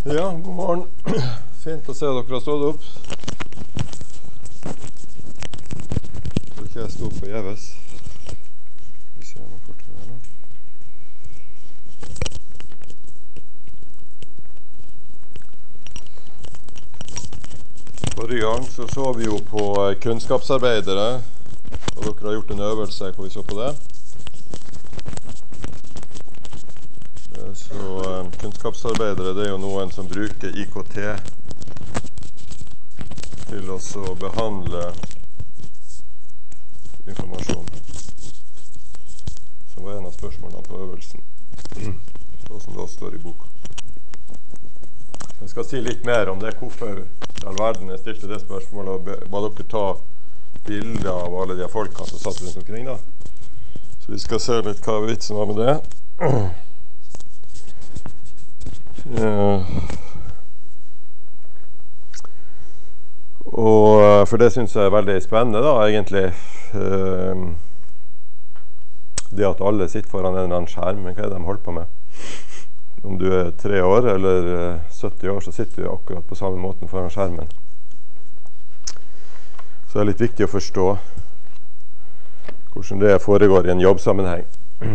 Ja, god morgen. Fint å se dere har stått opp. Tror ikke jeg sto forgjeves. Vi ser noe fortere her nå. Forrige gang så vi jo på kunnskapsarbeidere, og dere har gjort en øvelse hvor vi så på det. Så kunnskapsarbeidere, det er jo noen som bruker IKT til å behandle informasjon. Som var en av spørsmålene på øvelsen, så som det også står i boka. Jeg skal si litt mer om det, hvorfor i all verden jeg stilte det spørsmålet, og ba dere ta bilder av alle de folkene som satt rundt omkring da. Så vi skal se litt hva vitsen var med det. Og for det synes jeg er veldig spennende da, egentlig det at alle sitter foran en eller annen skjerm. Men hva er det de holder på med? Om du er 3 år eller 70 år, så sitter du akkurat på samme måten foran skjermen. Så det er litt viktig å forstå hvordan det foregår i en jobbsammenheng.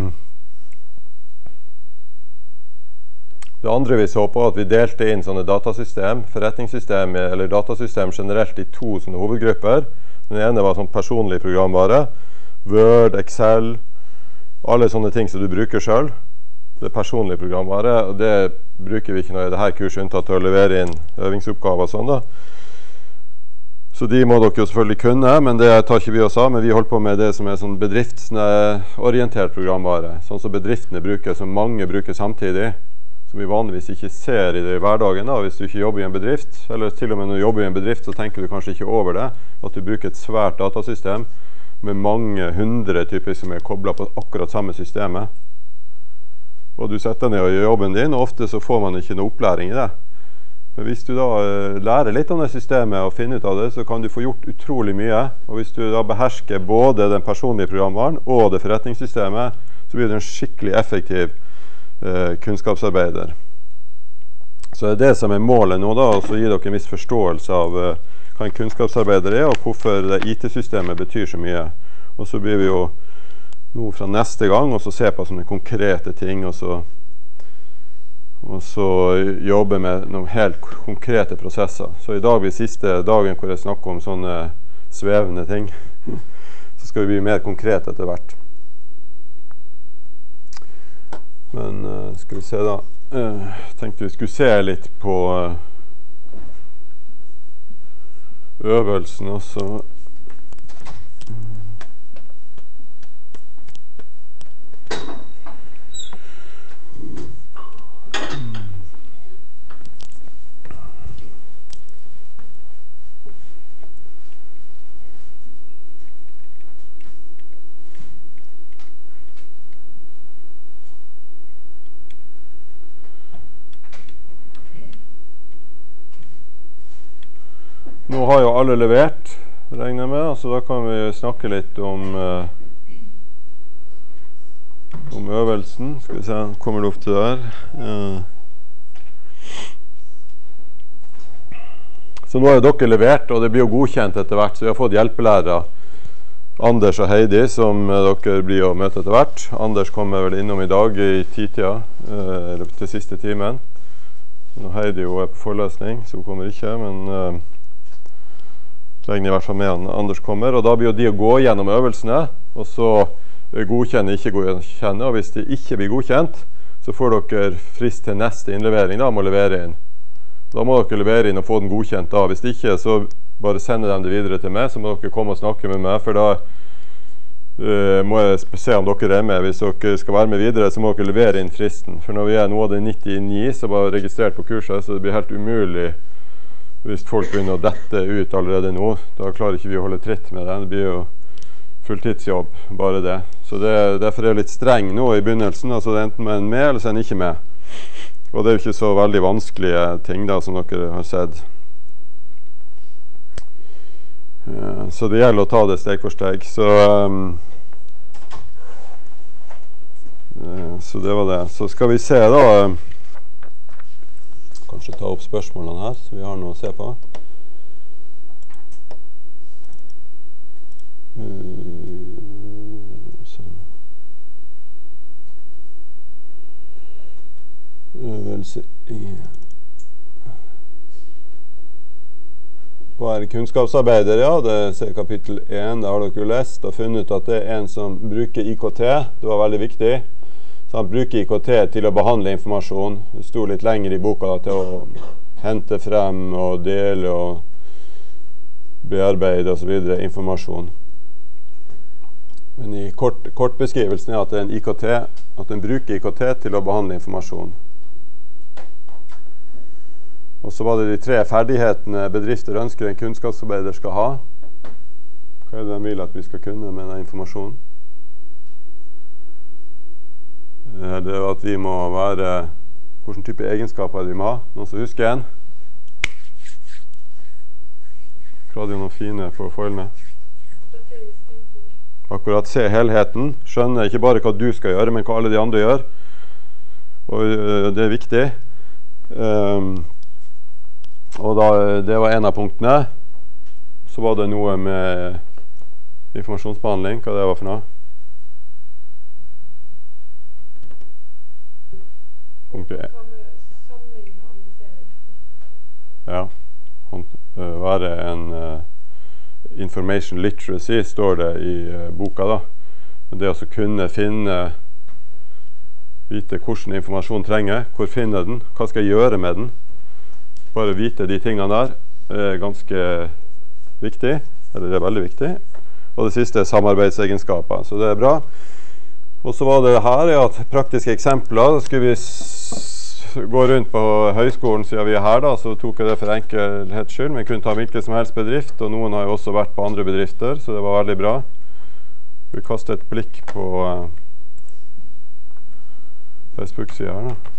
Det andre vi så på, at vi delte inn sånne datasystem, forretningssystem eller datasystem generelt i 2 sånne hovedgrupper. Den ene var sånn personlig programvare, Word, Excel, alle sånne ting som du bruker selv. Det er personlig programvare, og det bruker vi ikke noe i dette kurset unntatt til å levere inn øvingsoppgaver og sånn da. Så de må dere jo selvfølgelig kunne, men det tar ikke vi oss av, men vi holder på med det som er sånn bedriftsorientert programvare, sånn som bedriftene bruker, som mange bruker samtidig, som vi vanligvis ikke ser i det i hverdagen da, hvis du ikke jobber i en bedrift, eller til og med når du jobber i en bedrift, så tenker du kanskje ikke over det, at du bruker et svært datasystem med mange hundre typer som er koblet på akkurat samme systemet. Og du setter ned og gjør jobben din, og ofte så får man ikke noe opplæring i det. Men hvis du da lærer litt om det systemet og finner ut av det, så kan du få gjort utrolig mye. Og hvis du da behersker både den personlige programvaren og det forretningssystemet, så blir det en skikkelig effektiv kunnskapsarbeider. Så det er det som er målet nå da, og så gir dere en viss forståelse av hva en kunnskapsarbeider er, og hvorfor det IT-systemet betyr så mye. Og så blir vi jo nå fra neste gang og så se på sånne konkrete ting, og så jobbe med noen helt konkrete prosesser. Så i dag blir siste dagen hvor jeg snakker om sånne svevende ting, så skal vi bli mer konkrete etter hvert. Men skal vi se da, tenkte vi skulle se litt på øvelsen også. Nå har jo alle levert, regner jeg med, så da kan vi snakke litt om øvelsen. Skal vi se, kommer det opp til der. Så nå har jo dere levert, og det blir jo godkjent etter hvert, så vi har fått hjelpelærere. Anders og Heidi, som dere blir å møte etter hvert. Anders kommer vel innom i dag i 10-tida, eller til siste timen. Nå Heidi jo er på forelesning, så hun kommer ikke, men regner i hvert fall med at Anders kommer, og da blir jo de å gå gjennom øvelsene, og så godkjenne, ikke godkjenne, og hvis de ikke blir godkjent, så får dere frist til neste innlevering da, må levere inn. Da må dere levere inn og få den godkjent da. Hvis ikke, så bare sende dem det videre til meg, så må dere komme og snakke med meg, for da må jeg se om dere er med. Hvis dere skal være med videre, så må dere levere inn fristen. For når vi er nå av det 99 som var registrert på kurset, så det blir helt umulig hvis folk begynner å dette ut allerede nå. Da klarer ikke vi å holde tritt med det. Det blir jo fulltidsjobb, bare det. Så derfor er jeg litt streng nå i begynnelsen, altså det er enten med en med, eller så er en ikke med. Og det er jo ikke så veldig vanskelige ting da, som dere har sett. Så det gjelder å ta det steg for steg. Så det var det. Så skal vi se da, kanskje ta opp spørsmålene her, så vi har noe å se på. Hva er kunnskapsarbeider? Ja, det er kapittel 1, det har dere jo lest og funnet ut at det er en som bruker IKT. Det var veldig viktig. Så han bruker IKT til å behandle informasjon. Det sto litt lenger i boka da, til å hente frem og dele og bearbeide og så videre informasjon. Men i kortbeskrivelsen er at det er en IKT, at den bruker IKT til å behandle informasjon. Og så var det de 3 ferdighetene bedrifter ønsker en kunnskapsarbeider skal ha. Hva er det de vil at vi skal kunne med den informasjonen? Det er at vi må være, hvilken type egenskaper vi må ha. Noen som husker en? Hva er det noen fine på foilene? Akkurat se helheten. Skjønne ikke bare hva du skal gjøre, men hva alle de andre gjør. Og det er viktig. Og da, det var en av punktene. Så var det noe med informasjonsbehandling. Hva det var for noe? Punkt 1. Ja. Være en information literacy, står det i boka da. Det å kunne vite hvordan informasjon trenger, hvor finner den, hva skal jeg gjøre med den. Bare vite de tingene der er ganske viktig, eller det er veldig viktig. Og det siste er samarbeidsegenskaper, så det er bra. Og så var det her, at praktiske eksempler, da skulle vi gå rundt på høyskolen siden vi er her da, så tok jeg det for enkelhets skyld, men jeg kunne ta hvilken som helst bedrift, og noen har jo også vært på andre bedrifter, så det var veldig bra. Vi kastet et blikk på Facebook-siden her da.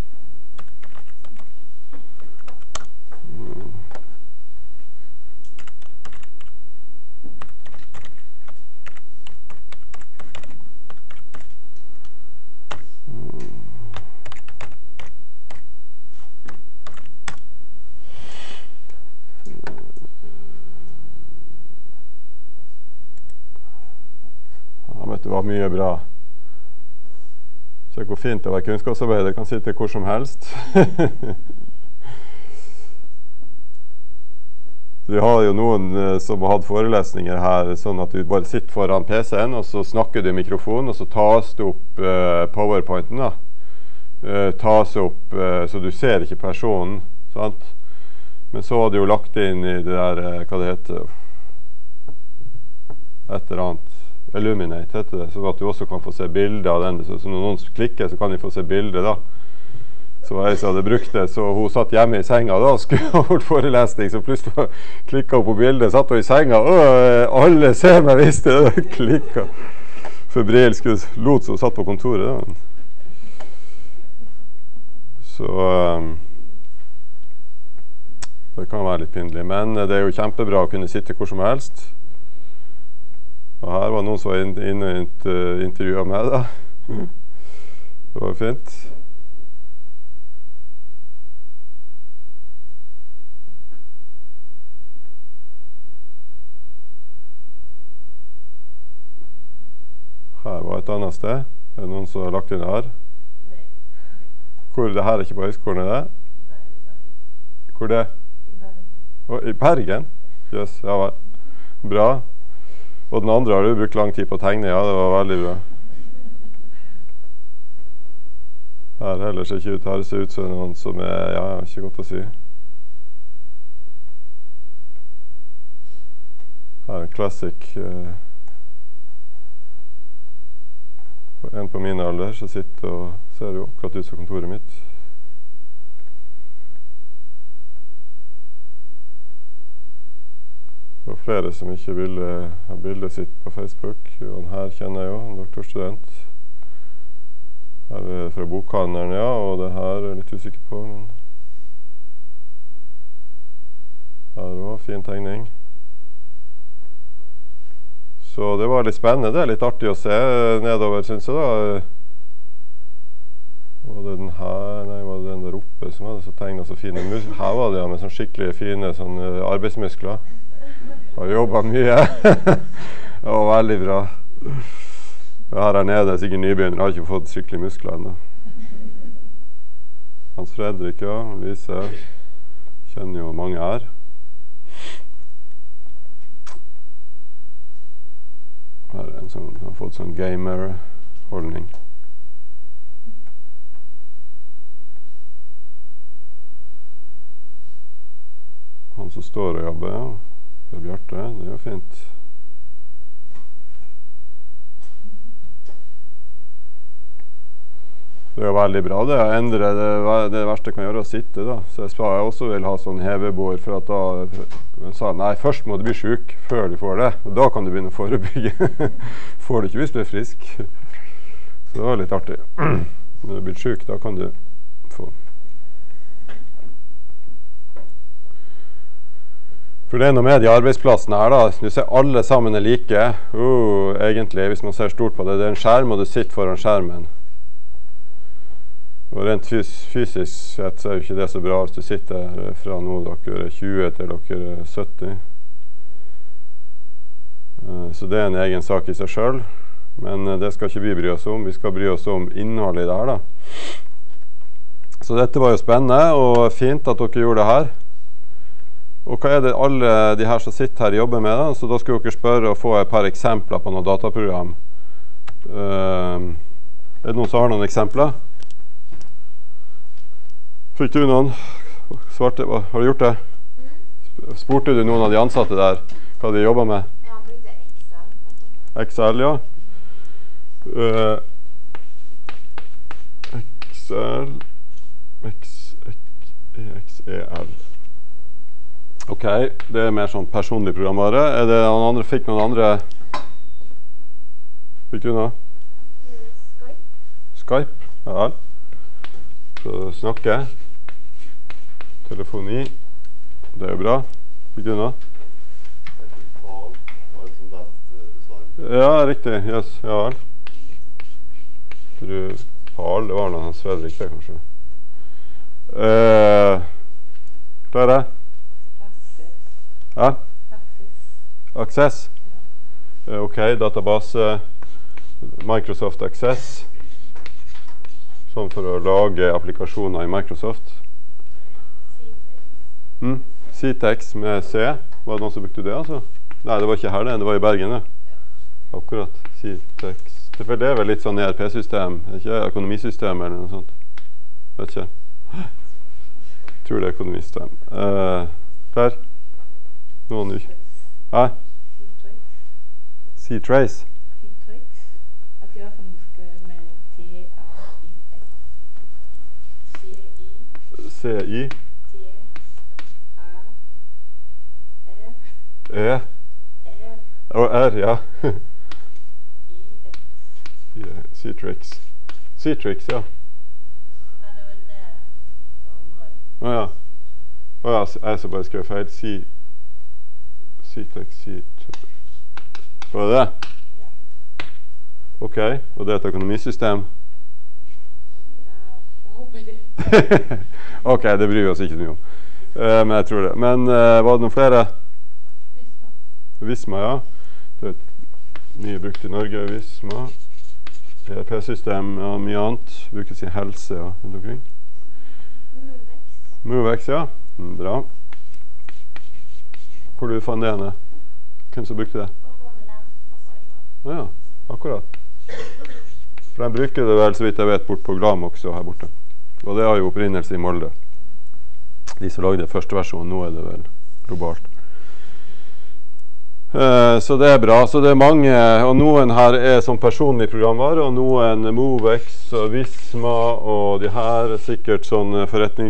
Det var mye bra. Se hvor fint det var kunnskapsarbeider. Kan sitte hvor som helst. Vi har jo noen som har hatt forelesninger her, sånn at du bare sitter foran PC-en, og så snakker du i mikrofonen, og så tas det opp PowerPointen da. Tas opp, så du ser ikke personen, sant? Men så har du jo lagt inn i det der, hva det heter, et eller annet, Illuminate heter det, så at du også kan få se bilder av den. Så når noen klikker, så kan de få se bilder da. Så jeg som hadde brukt det, så hun satt hjemme i senga da, og skulle ha vært forelesning, så plutselig klikket hun på bildet, satt hun i senga, alle ser meg hvis det klikket. Febrilsk lot som hun satt på kontoret da. Så det kan være litt pindelig, men det er jo kjempebra å kunne sitte hvor som helst. Og her var noen som var inne og intervjuet meg da. Det var fint. Her var et annet sted. Er det noen som har lagt inn her? Hvor det her er ikke på høyskolen, er det? Hvor det? I Bergen? Jøss, ja vel. Bra. Og den andre har du brukt lang tid på å tegne, ja, det var veldig bra. Her heller ser ikke ut, her ser ut som noen som er, ja, ikke godt å si. Her er en classic, en på min alder som sitter og ser jo akkurat ut som kontoret mitt. Det var flere som ikke ville ha bildet sitt på Facebook. Og her kjenner jeg jo en doktorstudent. Her er det fra bokhandleren, ja, og det her er jeg litt usikker på, men her var fin tegning. Så det var litt spennende, det er litt artig å se nedover, synes jeg da. Var det den her? Nei, var det den der oppe? Så var det så tegnet så fine muskler. Her var det ja, med sånn skikkelig fine sånn, arbeidsmuskler. Har jobbet mye. Det var veldig bra. Her nede, sikkert nybegynner, har ikke fått skikkelig muskler enda. Hans Fredrik, ja, Lise. Kjenner jo mange her. Her en sånn, har fått sånn gamer-holdning. Han som står og jobber, ja. Per Bjarte, det er jo fint. Det er jo veldig bra det å endre det verste jeg kan gjøre å sitte da. Så jeg sa jeg også vil ha sånn hevebord, for at da sa jeg, nei, først må du bli syk før du får det. Og da kan du begynne å forebygge. Får du ikke hvis du er frisk. Så det var litt artig. Når du blir syk, da kan du få. For det er noe med de arbeidsplassene her da. Du ser alle sammen er like. Egentlig, hvis man ser stort på det, det er en skjerm, og du sitter foran skjermen. Og rent fysisk sett så er jo ikke det så bra hvis du sitter fra nå dere er 20 til dere er 70. Så det er en egen sak i seg selv. Men det skal ikke vi bry oss om. Vi skal bry oss om innholdet der da. Så dette var jo spennende og fint at dere gjorde det her. Og hva er det alle de her som sitter her jobber med da? Så da skal dere spørre og få et par eksempler på noen dataprogram. Er det noen som har noen eksempler? Fikk du noen? Svarte, har du gjort det? Spurte du noen av de ansatte der hva de jobber med? Ja, han brukte Excel. Excel, ja. XEL. Ok, det er mer sånn personlig programvare. Er det noen andre? Fikk noen andre? Fikk du noe? Skype? Ja. Så snakke. Telefoni. Det er jo bra. Fikk du noe? Ja, riktig. Yes, ja vel. Drupal, det var noe Hans Fredrik det, kanskje. Klare? Ja? Access. Ok, database. Microsoft Access. Sånn for å lage applikasjoner i Microsoft. Ctex med C. Var det noen som brukte det, altså? Nei, det var ikke her det var i Bergen, ja. Akkurat. Ctex. Det er vel litt sånn ERP-system, ikke økonomisystem eller noe sånt. Vet ikke. Tror det er økonomisystem. Klar? Noen nu? Hæ? Ctrace. At gjøre som du skal med T-A-I-X. C-I. T-A-R. Og R, ja. I-X. Ctrix. Ctrix, ja. Ja, det var det. Åja. Åja, jeg så bare skrev feil. Ctex, var det det? Ok, og det er et økonomisystem? Ja, jeg håper det. Ok, det bryr vi oss ikke så mye om. Men jeg tror det. Men var det noen flere? Visma, ja. Det er mye brukt i Norge, Visma. ERP-system, ja, mye annet. Brukes i helse, ja, rundt omkring. Movex, ja. Bra. Hvor du fant det henne? Hvem som brukte det? Ja, akkurat. For de bruker det vel, så vidt jeg vet, bort på Glam også her borte. Og det har jo opprinnelse i Molde. De som lagde første versjon, nå er det vel globalt. Så det er bra. Så det er mange, og noen her er som personlig programvare, og noen Movex og Visma, og de her er sikkert sånne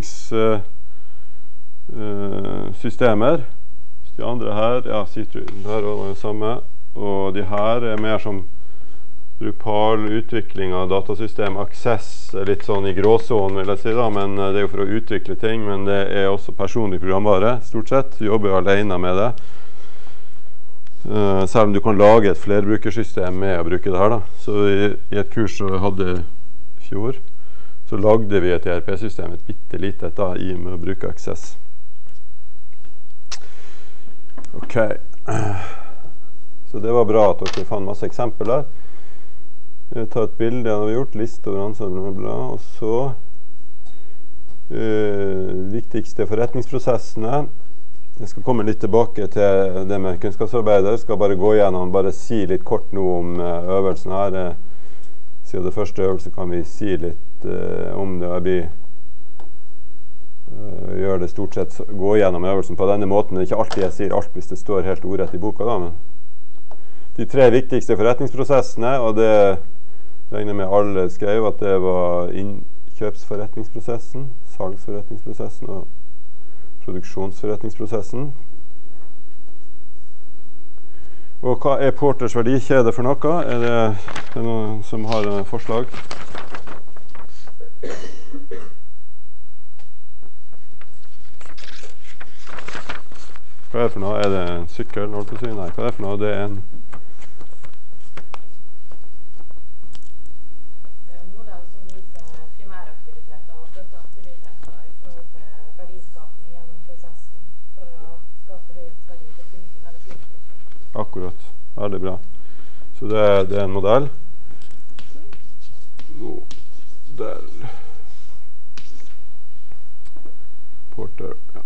forretningssystemer. De andre her, ja, der var det samme. Og de her er mer som Drupal, utvikling av datasystem, Access, litt sånn i gråzone, vil jeg si da, men det er jo for å utvikle ting, men det er også personlig programvare, stort sett. Du jobber jo alene med det. Selv om du kan lage et flerbrukersystem med å bruke det her da. Så i et kurs som jeg hadde i fjor, så lagde vi et ERP-system, et bitte litet da, i med å bruke Access. Ok. Så det var bra at dere fant masse eksempler. Jeg tar et bilde av det vi har gjort, liste over ansvar, og så viktigste forretningsprosessene. Jeg skal komme litt tilbake til det med kunnskapsarbeidet. Jeg skal bare gå gjennom, bare si litt kort nå om øvelsen her. Siden det første øvelsen kan vi si litt om det. Jeg gjør det stort sett, gå gjennom øvelsen på denne måten. Det er ikke alltid jeg sier alt hvis det står helt ordrett i boka da, men de 3 viktigste forretningsprosessene, og det regner med alle skrev at det var innkjøpsforretningsprosessen, salgsforretningsprosessen og produksjonsforretningsprosessen. Og hva er Porters verdikjede for noe? Er det noen som har forslag? Hva er det for noe? Er det en sykkel? Nei, hva er det for noe? Det er en modell som viser primæraktiviteter og støtteaktiviteter i forhold til verdiskapning gjennom prosessen for å skape høyest verdi til kunden eller sluttbruker. Akkurat. Veldig bra. Så det er en modell. Modell. Porter, ja.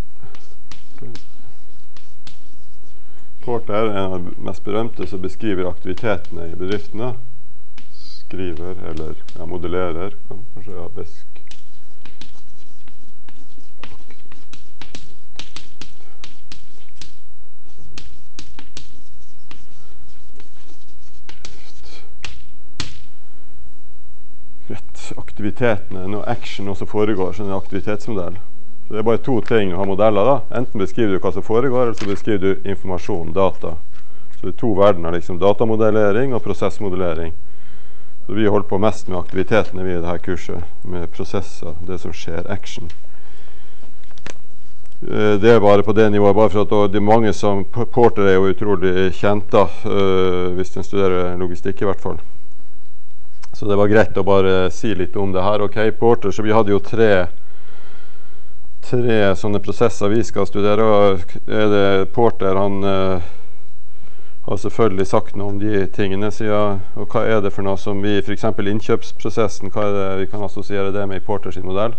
Porter er en av de mest berømte som beskriver aktivitetene i bedriftene. Skriver, eller ja, modellerer, kanskje ja, besk. Aktivitetene, når action også foregår, så er det en aktivitetsmodell. Så det er bare 2 ting å ha modeller da. Enten beskriver du hva som foregår, eller så beskriver du informasjon, data. Så det er 2 verdener, liksom datamodellering og prosessmodellering. Så vi holder på mest med aktivitetene i dette kurset, med prosesser, det som skjer, action. Det er bare på det nivået, bare for at det er mange som, Porter er jo utrolig kjent da, hvis en studerer logistikk i hvert fall. Så det var greit å bare si litt om det her. Ok, Porter, så vi hadde jo tre sånne prosesser vi skal studere. Og er det Porter, han har selvfølgelig sagt noe om de tingene siden. Og hva er det for noe som vi, for eksempel innkjøpsprosessen, hva er det vi kan assosiere det med i Porter sin modell?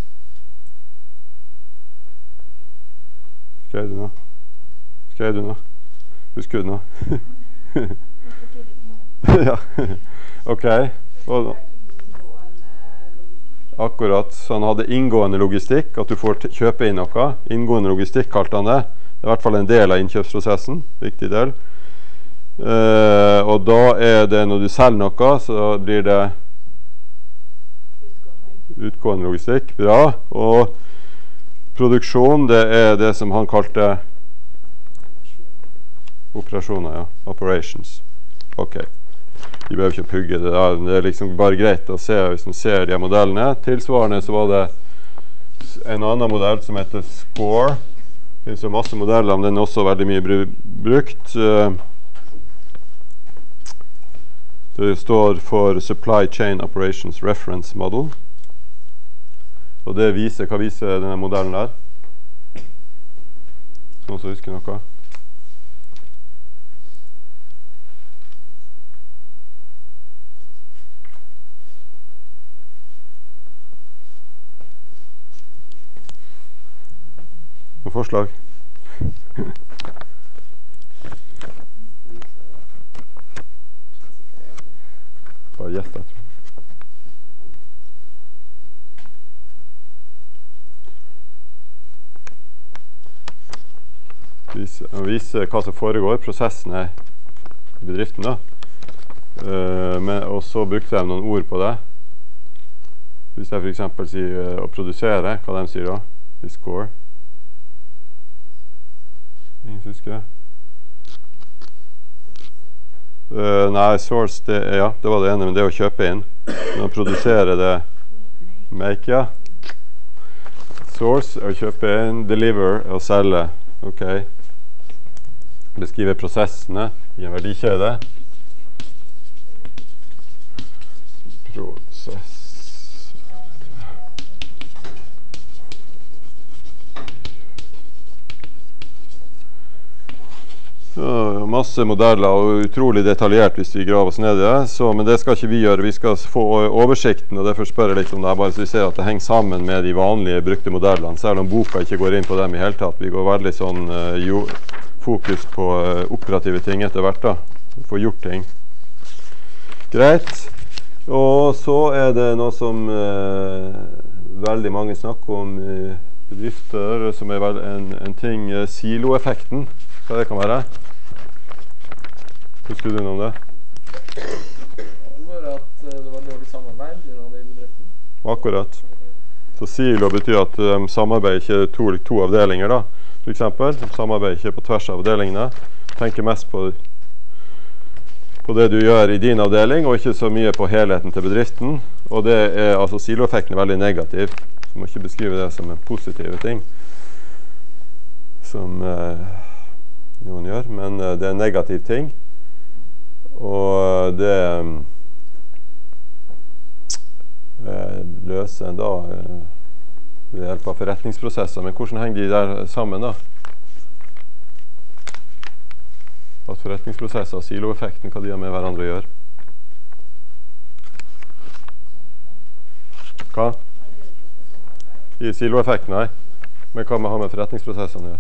Skrev du noe? Husker du noe? Ja, ok. Og akkurat, så han hadde inngående logistikk, at du får kjøpe inn noe. Inngående logistikk kalte han det. Det er i hvert fall en del av innkjøpsprosessen, viktig del. Og da er det, når du selger noe, så blir det utgående logistikk, bra. Og produksjon, det er det som han kalte operasjoner, ja, operations. Ok. De behøver ikke pugge det der. Det er liksom bare greit å se hvis man ser de modellene. Tilsvarende så var det en annen modell som heter SCORE. Det finnes jo masse modeller, men den er også veldig mye brukt. Det står for Supply Chain Operations Reference Model. Og det viser, hva viser denne modellen der? Noen som husker noe? Noen forslag? Bare gjett, jeg tror. Vise hva som foregår, prosessene i bedriften da. Og så brukte de noen ord på det. Hvis jeg for eksempel sier å produsere, hva de sier da? I SCORE. Ingen som husker det? Nei, source, ja, det var det ene, men det å kjøpe inn. Men å produsere det, make, ja. Source, å kjøpe inn, deliver, å selge, ok. Beskrive prosessene i en verdikjede. Prosess. masse modeller og utrolig detaljert hvis vi graver oss ned i det, men det skal ikke vi gjøre. Vi skal få oversikten, og derfor spør jeg litt om det her, bare så vi ser at det henger sammen med de vanlige brukte modellene, selv om boka ikke går inn på dem i hele tatt. Vi går veldig sånn fokus på operative ting etter hvert da, få gjort ting. Greit. Og så det noe som veldig mange snakker om i bedrifter, som vel en ting, siloeffekten. Hva det kan være? Husker du noe om det? Det var at det var dårlig samarbeid i bedriften. Akkurat. Så silo betyr at de samarbeider ikke to avdelinger da, for eksempel. De samarbeider ikke på tvers av avdelingene. Tenker mest på det du gjør i din avdeling, og ikke så mye på helheten til bedriften. Og det altså siloeffekten veldig negativ. Så må ikke beskrive det som en positiv ting, som noen gjør, men det en negativ ting. Og det løser en da ved hjelp av forretningsprosesser. Men hvordan henger de der sammen da? At forretningsprosesser og siloeffekten, hva de har med hverandre å gjøre? Hva? I siloeffekten, nei. Men hva må ha med forretningsprosessene å gjøre?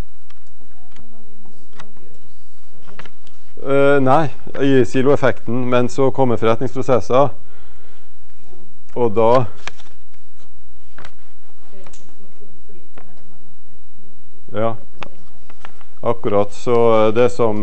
Nei, i siloeffekten, men så kommer forretningsprosesser, og da ja, akkurat. Så det som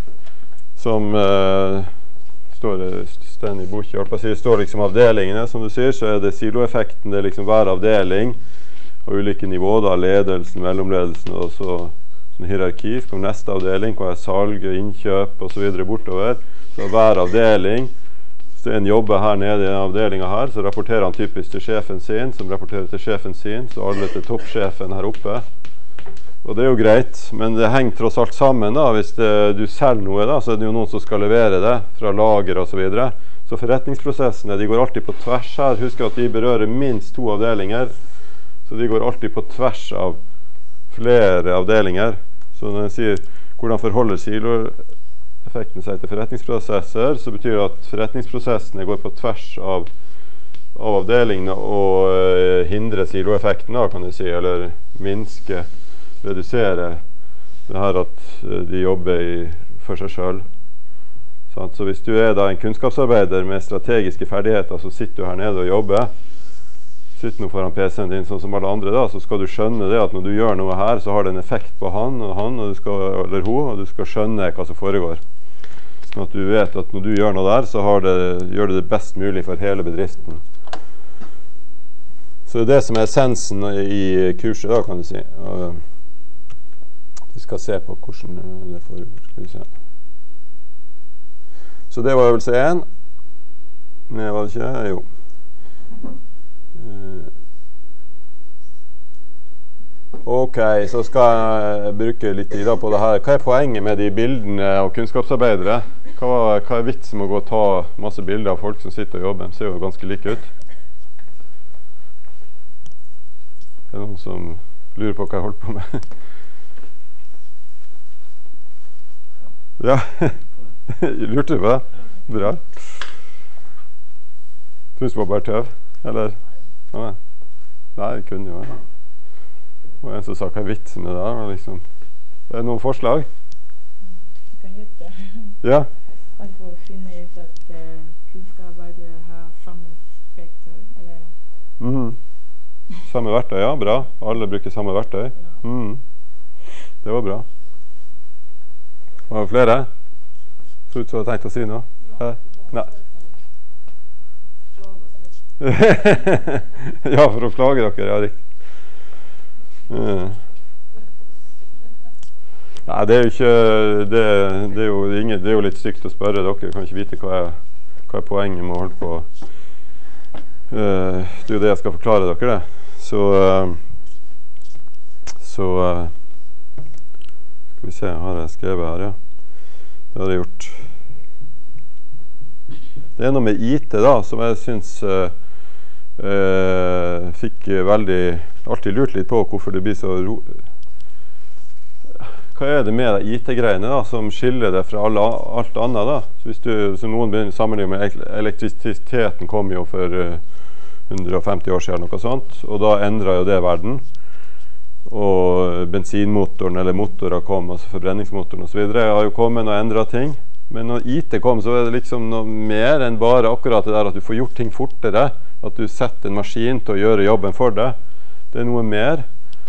står i boka, står liksom avdelingene, som du sier, så det siloeffekten, det liksom hver avdeling og ulike nivå, da, ledelsen, mellomledelsen og så sånn hierarki, så kommer neste avdeling, hva salg, innkjøp og så videre bortover. Så hver avdeling, hvis det en jobber her nede i den avdelingen her, så rapporterer han typisk til sjefen sin, som rapporterer til sjefen sin, så alle til toppsjefen her oppe. Og det jo greit, men det henger tross alt sammen da. Hvis du selger noe da, så det jo noen som skal levere det fra lager og så videre. Så forretningsprosessene, de går alltid på tvers her. Husk at de berører minst 2 avdelinger, så de går alltid på tvers av flere avdelinger. Så når jeg sier hvordan forholder siloeffekten seg til forretningsprosesser, så betyr det at forretningsprosessene går på tvers av avdelingene og hindrer siloeffekten da, kan du si, eller minske, redusere det her at de jobber for seg selv. Så hvis du da en kunnskapsarbeider med strategiske ferdigheter, så sitter du her nede og jobber, sitter nå foran PC-en din sånn som alle andre da, så skal du skjønne det at når du gjør noe her, så har det en effekt på han og du skal, eller hun, og du skal skjønne hva som foregår. Sånn at du vet at når du gjør noe der, så gjør det best mulig for hele bedriften. Så det som essensen i kurset da, kan du si. Vi skal se på hvordan det foregår, skal vi se. Så det var øvelse 1. Nei, var det ikke? Jo. Ok, så skal jeg bruke litt tid på det her. Hva poenget med de bildene av kunnskapsarbeidere? Hva vitsen med å gå og ta masse bilder av folk som sitter og jobber? De ser jo ganske like ut. Det noen som lurer på hva jeg holdt på med? Ja, lurte du på det? Bra. Synes du var bare tøv? Eller? Ja, nei, det kunne jo være. Det var en som sa hva vitsen med det der, liksom. Er det noen forslag? Du kan gjette. Ja. Altså å finne ut at kunnskapsarbeidere har samme spekter, eller? Samme verktøy, ja, bra. Alle bruker samme verktøy. Ja. Det var bra. Var det flere? Så ut som du hadde tenkt å si noe? Nei. Ja, for å plage dere, ja, riktig. Nei, det er jo ikke det er jo litt stygt å spørre dere. Kan ikke vite hva er poenget med å holde på. Det er jo det jeg skal forklare dere det. Så skal vi se, har jeg skrevet her, ja. Det har jeg gjort. Det er noe med IT da, som jeg synes fikk alltid lurt litt på hvorfor det blir så hva er det med de IT-greiene da, som skiller det fra alt annet da? Så hvis så noen begynner å sammenligne med elektrisiteten kom jo for 150 år siden, noe sånt, og da endret jo det verden. Og bensinmotoren eller motorer kom, altså forbrenningsmotoren og så videre, har jo kommet og endret ting. Men når IT kom, så er det liksom noe mer enn bare akkurat det der at du får gjort ting fortere, at du setter en maskin til å gjøre jobben for deg. Det er noe mer.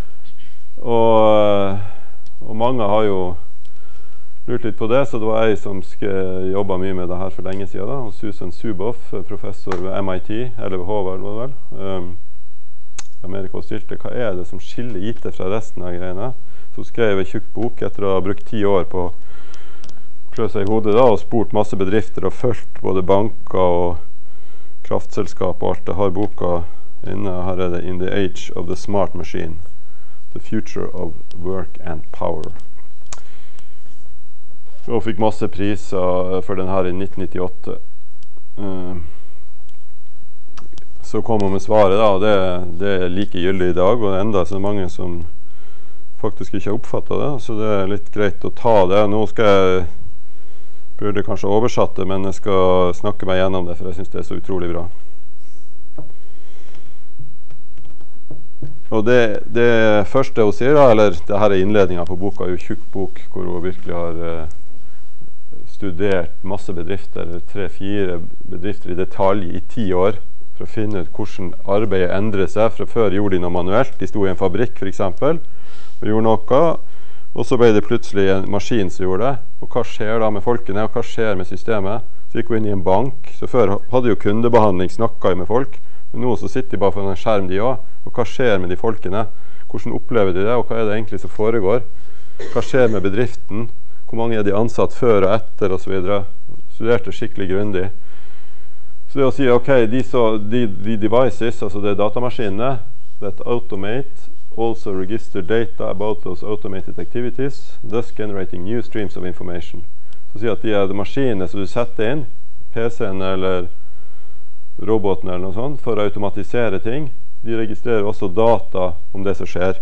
Og mange har jo lurt litt på det, så det var jeg som jobbet mye med det her for lenge siden da, og Susan Zuboff, professor ved MIT, eller ved Harvard, var det vel, Amerika, og stilte, hva er det som skiller IT fra resten av greiene? Så skrev jeg en tjukk bok etter å ha brukt 10 år på å klø seg i hodet da, og spurt masse bedrifter og fulgt både banker og kraftselskap og alt det har boka inne. Her er det In the Age of the Smart Machine. The Future of Work and Power. Og fikk masse priser for den her i 1998. Så kom hun med svaret da, og det er like gyldig i dag, og enda så mange som faktisk ikke har oppfattet det, så det er litt greit å ta det. Nå burde kanskje oversatt det, men jeg skal snakke meg gjennom det, for jeg synes det er så utrolig bra. Og det første hun sier da, eller det her er innledningen på boka, jo tjukk bok, hvor hun virkelig har studert masse bedrifter, 3-4 bedrifter i detalj i 10 år, for å finne ut hvordan arbeidet endrer seg. Fra før gjorde de noe manuelt, de stod i en fabrikk for eksempel, og gjorde noe, og så ble det plutselig en maskin som gjorde det. Og hva skjer da med folkene, og hva skjer med systemet? Så gikk vi inn i en bank, så før hadde jo kundebehandling, snakket med folk, men nå så sitter de bare foran en skjerm de også. Og hva skjer med de folkene? Hvordan opplever de det, og hva er det egentlig som foregår? Hva skjer med bedriften? Hvor mange er de ansatt før og etter, og så videre? Studerte skikkelig grundig. Så det å si, ok, de devices, altså det datamaskinene, that automate, also register data about those automated activities, thus generating new streams of information. Så sier at de er de maskinene som du setter inn, PC-en eller roboten eller noe sånt, for å automatisere ting. De registrerer også data om det som skjer.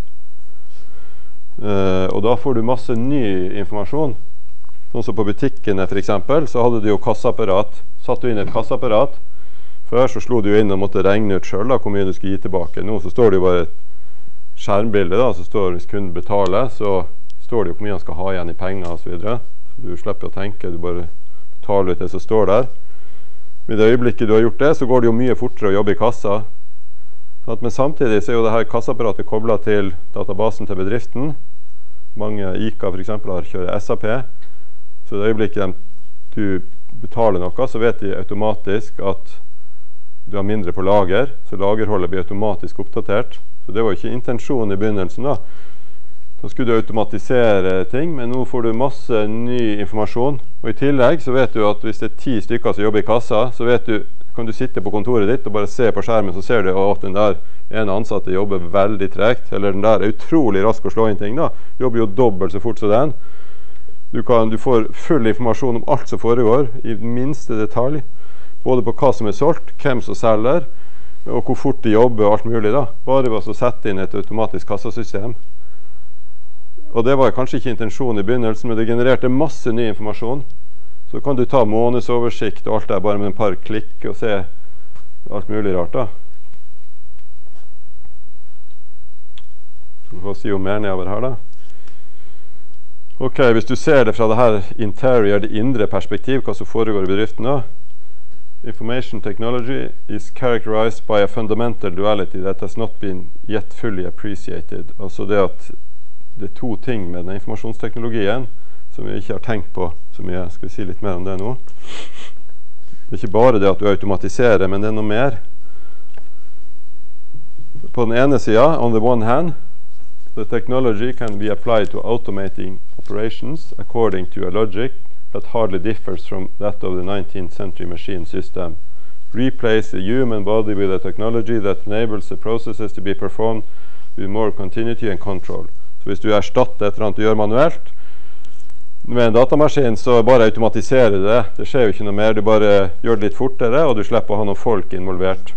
Og da får du masse ny informasjon. Sånn som på butikkene for eksempel, så hadde du jo kassaapparat. Satt du inn et kassaapparat. Før så slo du inn og måtte regne ut selv da, hvor mye du skulle gi tilbake. Nå så står det jo bare et skjermbilde da, så står hvis kunden betaler, så står det jo hvor mye han skal ha igjen i penger og så videre. Så du slipper å tenke, du bare betaler ut det som står der. I det øyeblikket du har gjort det, så går det jo mye fortere å jobbe i kassa. Men samtidig så er jo det her kassaapparatet koblet til databasen til bedriften. Mange ICA for eksempel har kjørt SAP. Så i det øyeblikket du betaler noe, så vet de automatisk at du har mindre på lager, så lagerholdet blir automatisk oppdatert. Så det var ikke intensjonen i begynnelsen da. Da skulle du automatisere ting, men nå får du masse ny informasjon. Og i tillegg så vet du at hvis det er 10 stykker som jobber i kassa, så kan du sitte på kontoret ditt og bare se på skjermen, så ser du at den der ene ansatte jobber veldig tregt, eller den der er utrolig rask å slå inn ting da. Jobber jo dobbelt så fort som den. Du får full informasjon om alt som foregår, i minste detalj. Både på hva som er solgt, hvem som selger, og hvor fort de jobber og alt mulig da. Bare ved å sette inn et automatisk kassasystem. Og det var kanskje ikke intensjonen i begynnelsen, men det genererte masse ny informasjon. Så kan du ta månedsoversikt og alt der bare med en par klikk og se alt mulig rart da. Så vi får si jo mer nedover her da. Ok, hvis du ser det fra det her interior, det indre perspektiv, hva som foregår i bedriften da. Information technology is characterized by a fundamental duality that has not been yet fully appreciated. Altså det at det er 2 ting med den informasjonsteknologien som vi ikke har tenkt på så mye. Skal vi si litt mer om det nå? Det er ikke bare det at du automatiserer, men det er noe mer. På den ene siden, on the one hand, the technology can be applied to automating operations according to a logic that hardly differs from that of the 19th century machine system. Replace the human body with a technology that enables the processes to be performed with more continuity and control. Så hvis du erstatter et eller annet du gjør manuelt med en datamaskin, så bare automatiserer det. Det skjer jo ikke noe mer, du bare gjør det litt fortere, og du slipper å ha noen folk involvert.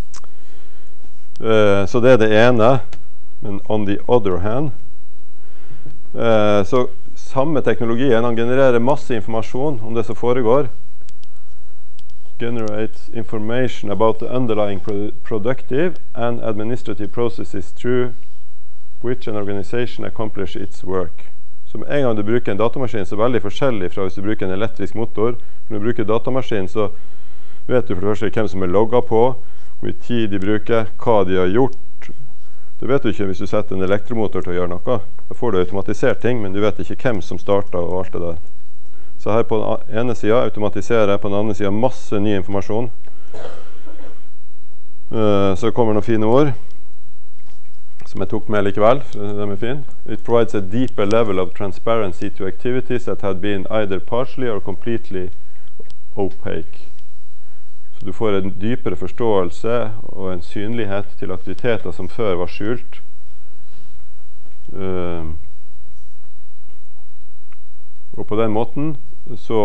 Så det er det ene. Men on the other hand, Så samme teknologien, han genererer masse informasjon om det som foregår. Generates information about the underlying productive and administrative processes through which an organization accomplish its work. Så med en gang du bruker en datamaskin, så er det veldig forskjellig fra hvis du bruker en elektrisk motor. Når du bruker datamaskin, så vet du for det første hvem som er logget på, hvor mye tid de bruker, hva de har gjort. Det vet du ikke hvis du setter en elektromotor til å gjøre noe. Da får du automatisert ting, men du vet ikke hvem som starter og alt det der. Så her på den ene siden automatisere, på den andre siden masse ny informasjon. Så kommer noen fine ord som jeg tok med likevel, for de er fine. It provides a deeper level of transparency to activities that had been either partially or completely opaque. Så du får en dypere forståelse og en synlighet til aktiviteter som før var skjult. Og på den måten så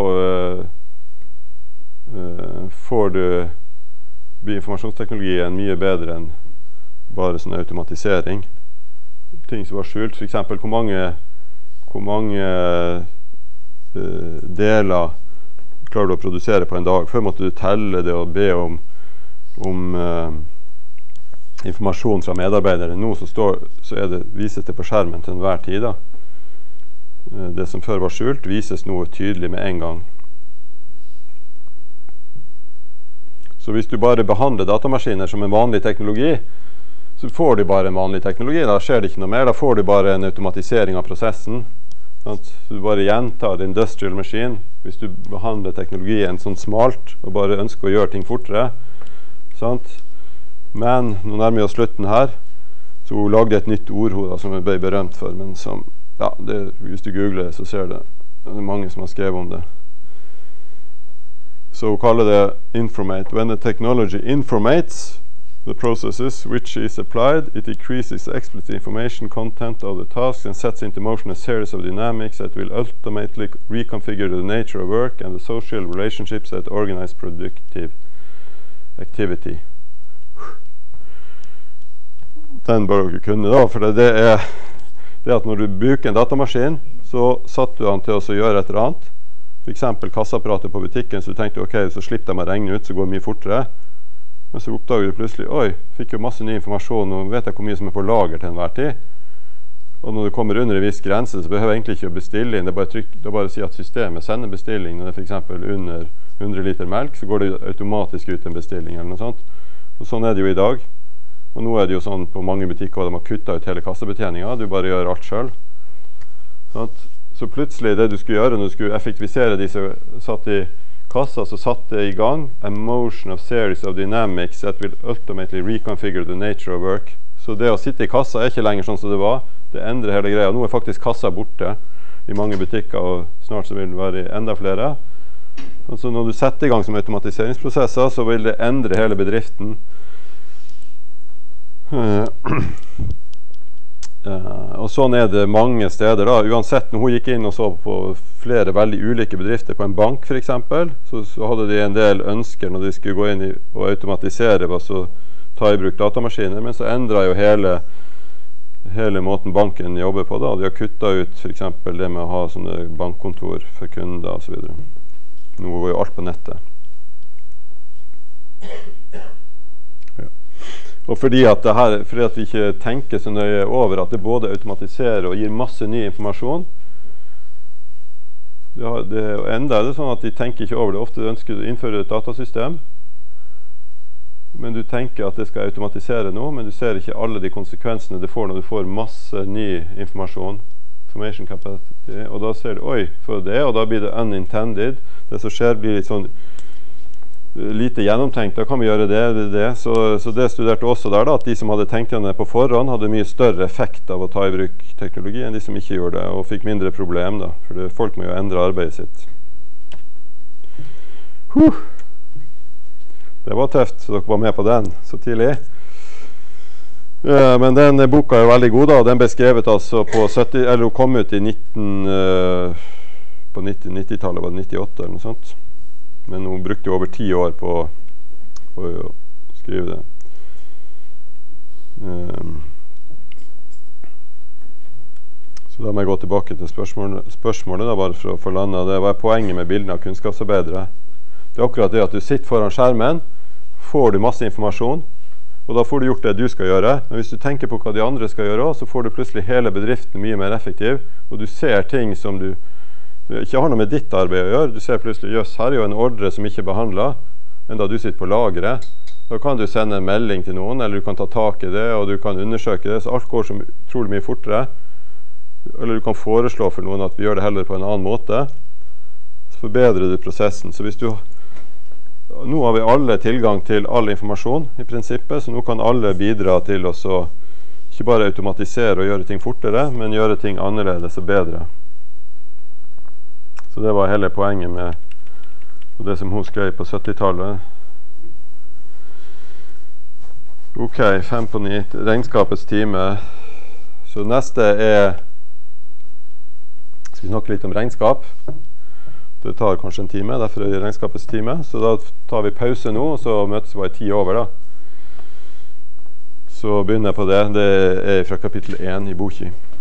blir informasjonsteknologien mye bedre enn bare sånn automatisering. Ting som var skjult, for eksempel hvor mange deler klarer du å produsere på en dag. Før måtte du telle det og be om informasjon fra medarbeidere. Nå vises det på skjermen til enhver tid. Det som før var skjult, vises nå tydelig med en gang. Så hvis du bare behandler datamaskiner som en vanlig teknologi, så får du bare en vanlig teknologi. Da skjer det ikke noe mer. Da får du bare en automatisering av prosessen. Så du bare gjentar industrial machine. Hvis du behandler teknologien sånn smalt og bare ønsker å gjøre ting fortere. Sant? Men nå nærmer vi oss slutten her. Så hun lagde et nytt ord som hun ble berømt for. Men som, ja, hvis du googler det, så ser du det. Det er mange som har skrevet om det. Så hun kaller det informate. When the technology informates the processes which is applied, it increases the explicit information content of the tasks and sets into motion a series of dynamics that will ultimately reconfigure the nature of work and the social relationships that organize productive activity. Den bør dere kunne da, for det er at når du bruker en datamaskin, så satt du han til å gjøre et eller annet. For eksempel kassaapparatet på butikken, så du tenkte, ok, så slipper de å regne ut, så går det mye fortere. Men så oppdager du plutselig, oi, fikk jo masse ny informasjon, og vet jeg hvor mye som er på lager til enhver tid. Og når du kommer under en viss grense, så behøver jeg egentlig ikke å bestille inn. Det er bare å si at systemet sender bestilling. Når det er for eksempel under 100 liter melk, så går det automatisk ut en bestilling eller noe sånt. Og sånn er det jo i dag. Og nå er det jo sånn på mange butikker, og de har kuttet ut hele kassabetjeningen. Du bare gjør alt selv. Så plutselig det du skulle gjøre når du skulle effektivisere de som satt i kassa, så satt det i gang a motion of series of dynamics that will ultimately reconfigure the nature of work. Så det å sitte i kassa er ikke lenger sånn som det var. Det endrer hele greia. Nå er faktisk kassa borte i mange butikker, og snart så vil det være enda flere. Så når du setter i gang som automatiseringsprosesser, så vil det endre hele bedriften. Og sånn er det mange steder da. Uansett, når hun gikk inn og så på flere veldig ulike bedrifter på en bank for eksempel, så hadde de en del ønsker når de skulle gå inn og automatisere og ta i bruk datamaskiner, men så endret jo hele måten banken jobber på da. De har kuttet ut for eksempel det med å ha sånne bankkontor for kunder og så videre. Nå går jo alt på nettet. Og fordi at vi ikke tenker så nøye over at det både automatiserer og gir masse ny informasjon, enda er det sånn at de tenker ikke over det. Ofte ønsker du å innføre et datasystem, men du tenker at det skal automatisere noe, men du ser ikke alle de konsekvensene det får når du får masse ny informasjon, information capacity, og da ser du, oi, for det, og da blir det unintended. Det som skjer blir litt sånn lite gjennomtenkt, da kan vi gjøre det. Så det studerte også der da, at de som hadde tenkt det på forhånd hadde mye større effekt av å ta i bruk teknologi enn de som ikke gjorde det, og fikk mindre problem da, for folk må jo endre arbeidet sitt. Det var tøft, så dere var med på den så tidlig. Men den boka er veldig god da, den ble skrevet altså på 70, eller hun kom ut i på 90-tallet, var det 98 eller noe sånt. Men hun brukte jo over 10 år på å skrive det. Så da må jeg gå tilbake til spørsmålet da, bare for å få landet. Det var poenget med bildene av kunnskapsarbeidere. Det er akkurat det at du sitter foran skjermen, får du masse informasjon, og da får du gjort det du skal gjøre. Men hvis du tenker på hva de andre skal gjøre, så får du plutselig hele bedriften mye mer effektiv, og du ser ting som du ikke har noe med ditt arbeid å gjøre. Du ser plutselig, jøss, her er jo en ordre som ikke er behandlet, enda du sitter på lageret. Da kan du sende en melding til noen, eller du kan ta tak i det, og du kan undersøke det, så alt går så utrolig mye fortere. Eller du kan foreslå for noen at vi gjør det heller på en annen måte. Så forbedrer du prosessen. Så hvis du nå har vi alle tilgang til all informasjon i prinsippet, så nå kan alle bidra til å ikke bare automatisere og gjøre ting fortere, men gjøre ting annerledes og bedre. Så det var hele poenget med det som hun skrev på 70-tallet. Ok, 5 på 9, regnskapets time. Så neste skal vi snakke litt om regnskap. Det tar kanskje en time, derfor er det regnskapets time. Så da tar vi pause nå, og så møtes vi 10 over da. Så begynner jeg på det. Det er fra kapittel 1 i boken.